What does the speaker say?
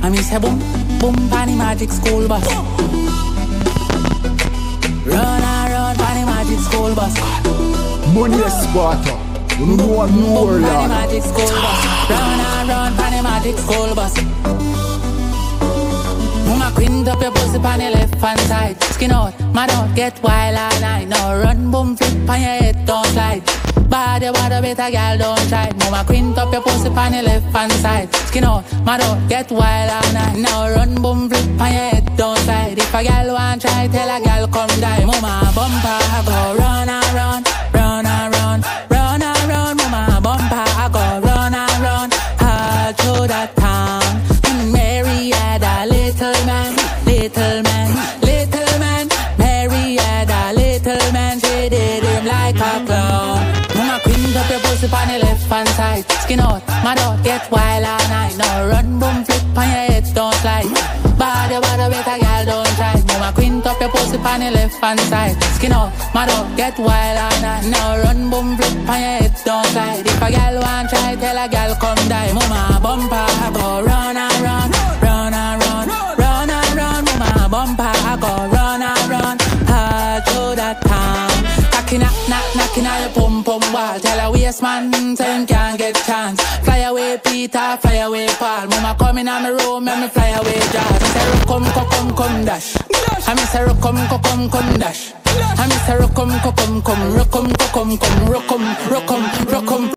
And me say boom, boom, pan the magic school bus. Run and run, pan the magic school bus. Money is Sparta. You know what more, Boom, pan the Lord. magic school bus. Run and run, pan the magic school bus. Mama quint up your pussy pan the left hand side. Skin out, mad out, get wild all night. Now run, boom, flip on your head, don't slide. Bad your body, better girl, don't try. Mama quint up your pussy pan the left hand side. Skin out, mad out, get wild all night. Now run, boom, flip on your head, don't slide. If a girl want try, tell a girl come die. Mama bumper, I go run and run, run and run, run and run. Mama bumper, I go run and run, all through that town. And Mary had a little man, little man, little man. Mary had a little man, she did him like a clown. Mama quint up your pussy on the left hand side. Skin out, mad out, get wild all night. Now run, boom, flip on your head, don't slide. Bad your body, better girl, don't try. Mama quint up your pussy on the left hand side. Skin out, mad out, get wild all night. Now run, boom, flip on your head, don't slide. If a girl want try, tell a girl come die. Mama bumper, I go run and run, run and run, run and run. Mama bumper, I go run and run, all through that town. Knocking, knocking on your pum pum wall. Tell a waste man, say him can't get chance. Fly away Peter, fly away Paul. Mama come in on my room, make me fly away George. I say come dash. I me say come dash. I me say come,